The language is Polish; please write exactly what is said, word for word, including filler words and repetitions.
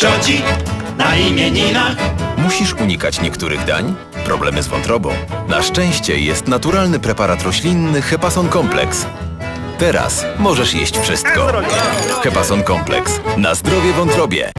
Cioci na imieninach. Musisz unikać niektórych dań? Problemy z wątrobą? Na szczęście jest naturalny preparat roślinny Hepason Complex. Teraz możesz jeść wszystko. Hepason Complex. Na zdrowie wątrobie.